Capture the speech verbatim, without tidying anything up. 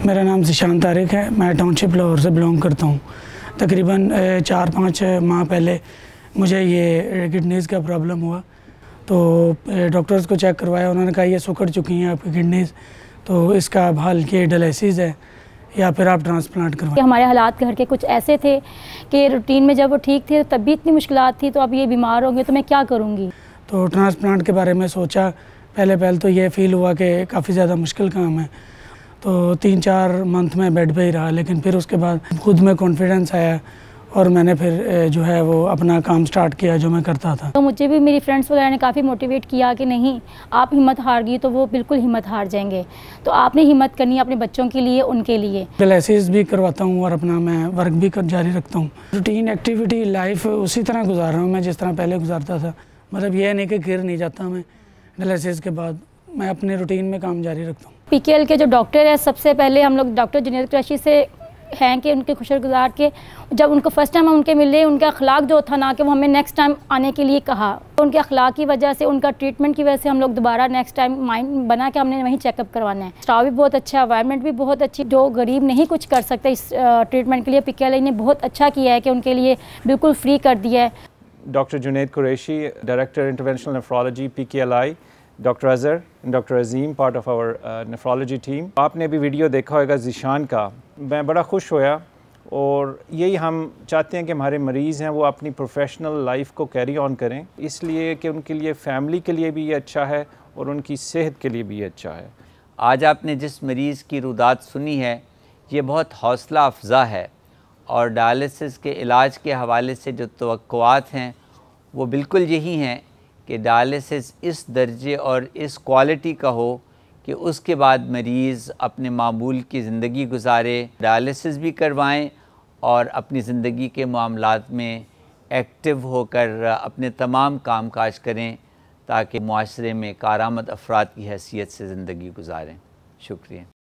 मेरा नाम ज़ीशान तारिक है। मैं टाउनशिप लाहौर से बिलोंग करता हूँ। तकरीबन चार पाँच माह पहले मुझे ये किडनीज़ का प्रॉब्लम हुआ, तो डॉक्टर्स को चेक करवाया। उन्होंने कहा ये सुकड़ चुकी हैं आपकी किडनीज़, तो इसका अब हल ये डायलिसिस है या फिर आप ट्रांसप्लांट करवाएं। हमारे हालात घर के कुछ ऐसे थे कि रूटीन में जब वो ठीक थे तब भी इतनी मुश्किलात थी, तो अब ये बीमार होंगे तो मैं क्या करूँगी। तो ट्रांसप्लांट के बारे में सोचा। पहले पहले तो ये फ़ील हुआ कि काफ़ी ज़्यादा मुश्किल काम है, तो तीन चार मंथ में बेड पे ही रहा। लेकिन फिर उसके बाद खुद में कॉन्फिडेंस आया और मैंने फिर जो है वो अपना काम स्टार्ट किया जो मैं करता था। तो मुझे भी मेरी फ्रेंड्स वगैरह ने काफ़ी मोटिवेट किया कि नहीं, आप हिम्मत हार गई तो वो बिल्कुल हिम्मत हार जाएंगे, तो आपने हिम्मत करनी है अपने बच्चों के लिए, उनके लिए। डायलिसिस भी करवाता हूँ और अपना मैं वर्क भी कर जारी रखता हूँ। रूटीन एक्टिविटी लाइफ उसी तरह गुजार रहा हूँ मैं जिस तरह पहले गुजारता था। मतलब ये नहीं कि गिर नहीं जाता मैं। डायलिसिस के बाद मैं अपने रूटीन में काम जारी रखता हूँ। पीकेएल के जो डॉक्टर है, सबसे पहले हम लोग डॉक्टर जूनियर क्रैशी से हैं कि उनके खुशगुजार के जब उनको फर्स्ट टाइम हम उनके मिले, उनका अखलाक जो था ना कि वो हमें नेक्स्ट टाइम आने के लिए कहा, तो उनके अखलाक की वजह से, उनका ट्रीटमेंट की वजह से हम लोग दोबारा नेक्स्ट टाइम माइंड बना के हमने वहीं चेकअप करवाना है। स्टाफ भी बहुत अच्छा, एनवायरनमेंट भी बहुत अच्छी। जो गरीब नहीं कुछ कर सकते इस ट्रीटमेंट के लिए, पीकेएलआई ने बहुत अच्छा किया है कि उनके लिए बिल्कुल फ्री कर दिया है। Doctor Junaid Qureshi, director interventional nephrology P K L I, doctor Azhar, doctor Azeem, part of our nephrology team. आपने भी वीडियो देखा होगा ज़ीशान का। मैं बड़ा खुश होया और यही हम चाहते हैं कि हमारे मरीज़ हैं वो अपनी प्रोफेशनल लाइफ को कैरी ऑन करें, इसलिए कि उनके लिए फैमिली के लिए भी ये अच्छा है और उनकी सेहत के लिए भी ये अच्छा है। आज आपने जिस मरीज़ की रुदात सुनी है ये बहुत हौसला अफज़ा है, और डायलिसिस के इलाज के हवाले से जो तवक्कुआत हैं वो बिल्कुल यही हैं कि डायलिसिस इस दर्जे और इस क्वालिटी का हो कि उसके बाद मरीज़ अपने मामूल की ज़िंदगी गुजारे, डायलिसिस भी करवाएं और अपनी ज़िंदगी के मामलात में एक्टिव होकर अपने तमाम काम काज करें, ताकि मुआशरे में कारआमद अफराद की हैसियत से ज़िंदगी गुजारें। शुक्रिया।